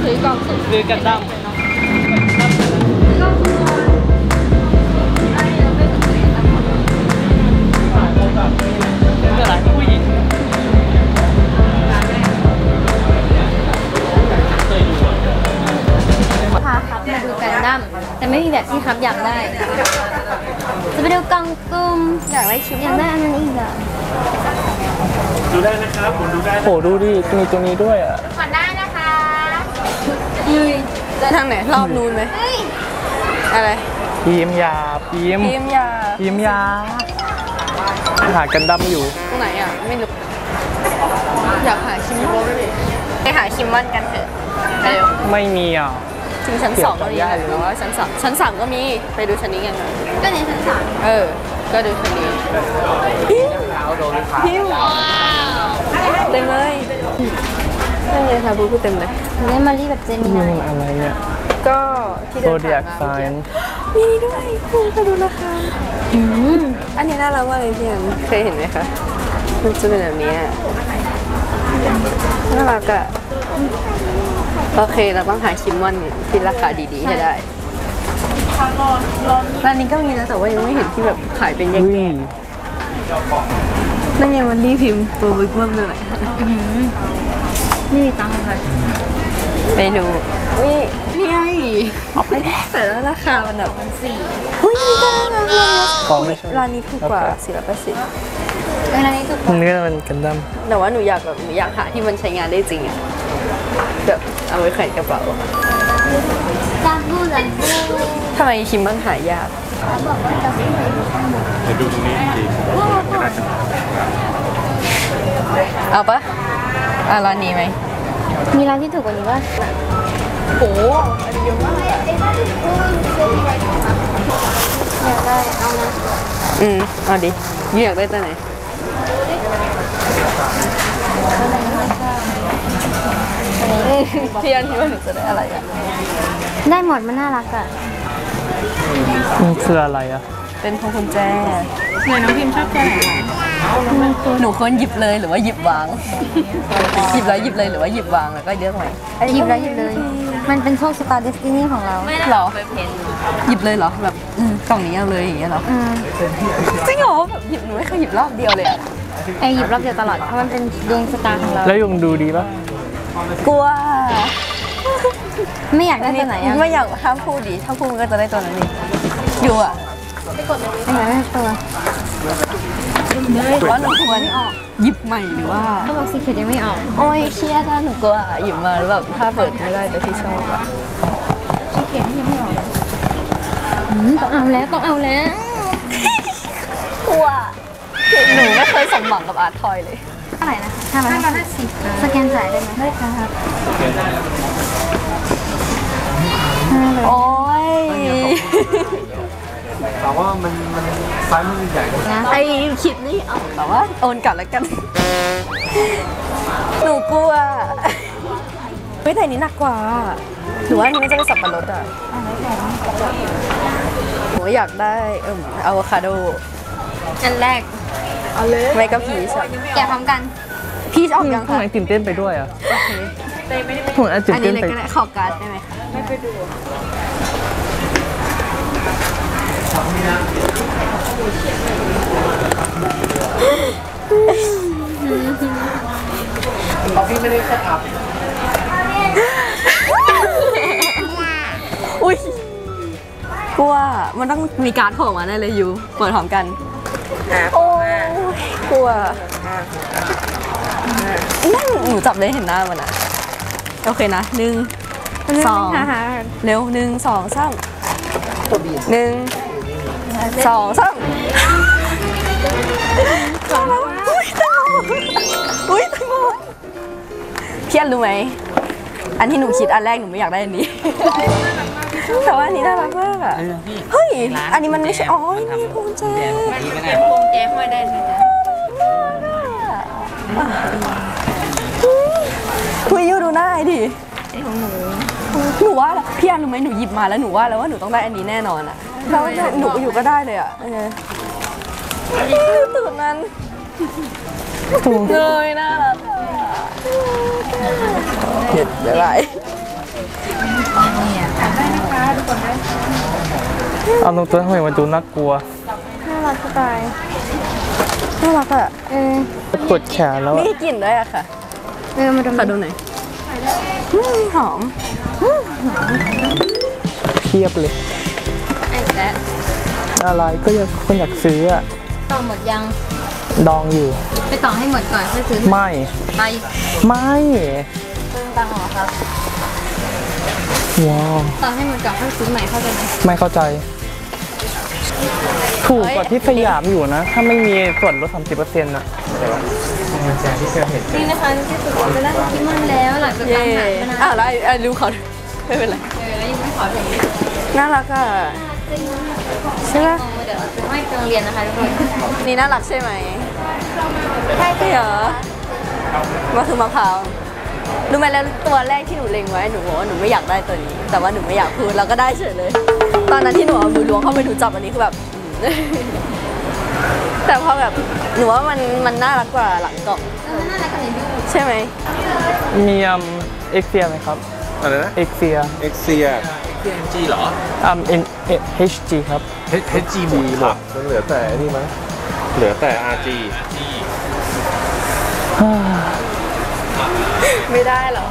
ซื้อกล่องสุ่มซื้อกันดั้มเป็นอะไรผู้หญิงพาครับมาดูกันดั้มแต่ไม่มีแบบที่ครับอยากได้จะไปดูกล่องสุ่มอยากได้ชิ้นอยากได้อันนั้นอีกอ่ะดูได้นะครับผมดูได้โหดูดิมีตัวนี้ด้วยอ่ะขอได้นะคะทางไหนรอบนู้นไหมอะไรพิมยาพิมยาหากันดั้มอยู่ตรงไหนอ่ะไม่รู้อยากหาคิมมอนไปหาคิมมอนกันเถอะเร็วไม่มีอ่ะถึงชั้น2ก็มีหรือว่าชั้น3ก็มีไปดูชั้นนี้กันนะก็ในชั้น3 ก็ดูชั้นนี้พิมเต็มเลยนั่นไงค่ะพูดเต็มเลยนี่มารีแบบเจมินาอะไรเนี่ยก็ที่เดินผ่านมามีนี่ด้วยคุณไปดูนะคะอันนี้น่ารักมากเลยพี่อันเคยเห็นไหมคะมันจะเป็นแบบนี้น่ารักอะโอเคเราต้องหาคิมมอนที่ราคาดีๆให้ได้ร้านนี้ก็มีนะแต่ว่ายังไม่เห็นที่แบบขายเป็นแยกนั่นไงมันรีพิมพ์ตัวบิ๊กเบิ้มเลยนี่ตังค์ค่ะไปดูนี่ไงแต่แล้วราคามันแบบ4อุ้ยนี่ก็น่ารักร้านนี้ถูกกว่า480 ร้านนี้ถูกกว่าเนื้อมันกันดั้มแต่ว่าหนูอยากหาที่มันใช้งานได้จริงอะแบบเอาไว้แขวนกระเป๋าจับบูทำไมคิมมันหายากจะดูตรงนี้ดีเอาปะร้านนี้ไหมมีร้านที่ถูกกว่านี้ป่ะโอ้อันนี้เยอะมากอยากได้เอานะเอาดิยูอยากได้ตัวไหนพี่อันคิดว่าหนูจะได้อะไรอ่ะได้หมดมันน่ารักอ่ะมันคืออะไรอ่ะเป็นพวงกุญแจเนี่ยน้องพิมชอบแจหนูควรหยิบเลยหรือว่าหยิบวางหยิบเลยหรือว่าหยิบวางแล้วก็เลือกใหม่หยิบเลยมันเป็นโชคชะตาเดสตินีของเราหรอหยิบเลยเหรอแบบกล่องนี้เอาเลยอย่างเงี้ยเหรอจริงเหรอแบบหยิบหนูไม่เคยหยิบรอบเดียวเลยอ่ะหยิบรอบเดียวตลอดเพราะมันเป็นดวงชะตาของเราแล้วยังดูดีปะกลัวไม่อยากได้ตัวไหนอ่ะไม่อยากห้ามพูดดิถ้าพูดมันก็จะได้ตัวนั้นดิอยู่อ่ะไม่อยากได้ตัวว่าหนูควรหยิบใหม่หรือว่าเขาบอกซีเคทยังไม่ออกโอ้ยเครียดนะหนูกลัวหยิบมาแล้วแบบถ้าเปิดไม่ได้แต่ที่ชอบอะซีเคทยังไม่ออกต้องเอาแล้วกลัวหนูไม่เคยสมหวังกับอาร์ตทอยเลยเท่าไหร่นะ550สแกนจ่ายได้ไหมได้ครับโอ้ยแต่ว่ามันไซส์มันใหญ่นะไอคิดนี่เอาแต่ว่าโอนกลับแล้วกันหนูกลัวไม่แต่นี้หนักกว่าหนูว่านี่มันจะเป็นสับปะรดอ่ะหนูอยากได้อะโวคาโดอันแรกเอาเลยไม่ก็พีชแกะพร้อมกันพีชออกยังค่ะตื่นเต้นไปด้วยอ่ะผมตื่นเต้นไปขอการ์ดได้ไหมคะไม่ไปดูพี่ไม่ได้แค่อัพอุ้ยกลัวมันต้องมีการ์ดโผล่มาได้เลยยูเปิดพร้อมกันโอ้กลัวนั่งหนูจับเลยเห็นหน้ามันอ่ะโอเคนะ1 2เร็ว1 2 3 1 2 3อุ้ยตังโมพี่อันรู้ไหมอันที่หนูคิดอันแรกหนูไม่อยากได้อันนี้แต่ว่าอันนี้น่ารักมากอ่ะเฮ้ยอันนี้มันไม่ใช่อ๋อนี่พวงแจพวงแจห้อยได้ไหมคุยยูดูหน้าไอ้ดิของหนูว่าพี่อันรู้ไหมหนูหยิบมาแล้วหนูว่าแล้วว่าหนูต้องได้อันนี้แน่นอนอ่ะแล้วหนูอยู่ก็ได้เลยอ่ะตื่นนั้นเลยน่ารักเดี๋ยวไรเอาตรงตัวทำไมมันดูน่ากลัวน่ารักสไตล์น่ารักอ่ะปวดแขนแล้วมีอะกลิ่นด้วยอะค่ะมาดูขอดูหน่อยหอมเพียบเลยไอ้แล้วอะไรก็ยังคนอยากซื้ออะต่อหมดยังดองอยู่ไปต่อให้หมดก่อนค่อยซื้อไม่ไปไม่เติมตังค์เหรอครับว้าวต่อให้หมดก่อนค่อยซื้อใหม่เข้าใจไหมไม่เข้าใจ ถูกกว่าที่สยามอยู่นะ ถ้าไม่มีส่วนลด 30%นะนี่นะคะที่สุดเราจะได้คิดมันแล้วหลังจากเย่การหาแล้วรู้เขาไม่เป็นไรแล้วยังไม่ขอถึงน่ารักอ่ะใช่ไหมเดี๋ยวจะให้โรงเรียนนะคะทุกคนนี่น่ารักใช่ไหมใช่เหรอมันคือมะพร้าวรู้ไหมแล้วตัวแรกที่หนูเล็งไว้หนูบอกว่าหนูไม่อยากได้ตัวนี้ แต่ว่าหนูไม่อยากพูดแล้วก็ได้เฉยเลย ตอนนั้นที่หนูเอามือล้วงเข้าไปหนูจับอันนี้คือแบบ แต่พอแบบหนูว่ามันน่ารักกว่าหลังกล่องน่ารักกันเลยดูใช่ไหมมีเอ็กเซียไหมครับอะไรนะเอ็กเซียเอ็กเซีย G เหรอ HG ครับ HGB หมดมันเหลือแต่นี่มั้งเหลือแต่ RG ไม่ได้หรอ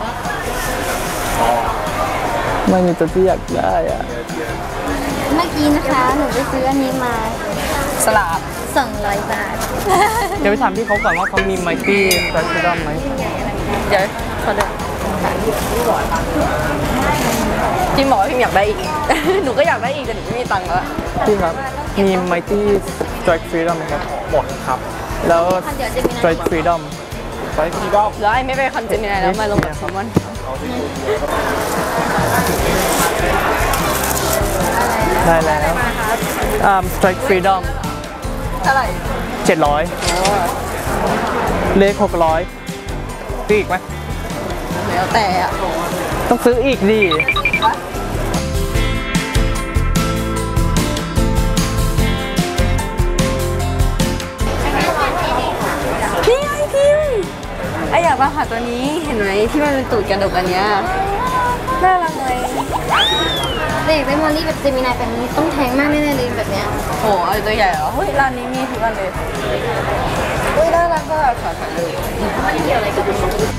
ไม่มีตัวที่อยากได้อะเมื่อกี้นะคะหนูไปซื้ออันนี้มาสลับ 200 บาทเดี๋ยวไปถามพี่เขาก่อนว่าเขามีไมตี้แฟชชั่นไหมเดี๋ยวขอเดินพิมบอกว่าพิมอยากได้อีก หนูก็อยากได้อีกแต่หนูไม่มีตังค์แล้วพี่ครับ มีไมตี้สไตรค์ฟรีดอมไหมครับหมดครับแล้วเดี๋ยวจะมีสไตรค์ฟรีดอมไปที่รอบแล้วไอ้ไม่ไปคอนเจมินายแล้วมาลงกับแซลมอนได้แล้วสไตรค์ฟรีดอมเท่าไหร่ 700 เลข600ซื้ออีกไหมแล้วแต่อะต้องซื้ออีกดิพี่ไอพิมไออยากมาหาตัวนี้เห็นไหมที่มันเป็นตูดกระดกอันเนี้ยน่ารักไหมเด็กได้มอลลี่แบบเจมินายแบบนี้ต้องแพงมากแน่ๆเลยแบบเนี้ยโอ้ไอตัวใหญ่เหรอเฮ้ยร้านนี้มีทุกอันเลยเฮ้ยน่ารักมากขอถ่ายรูปมันเกี่ยวอะไรกับ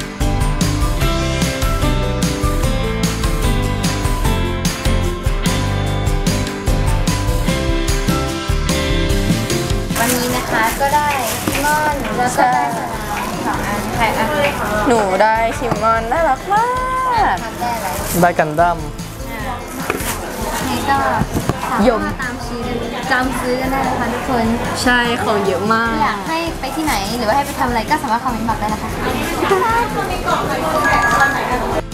วันนี้นะคะก็ได้ม่อนแล้วก็ได้สองอันใครอันหนูได้คิมมอนน่ารักมากทำได้อะไรได้กันดั้มนี่ก็ยมตามซื้อกันตามซื้อกันได้นะคะทุกคนใช่ของเยอะมากอยากให้ไปที่ไหนหรือว่าให้ไปทำอะไรก็สามารถคอมเมนต์บอกได้นะคะ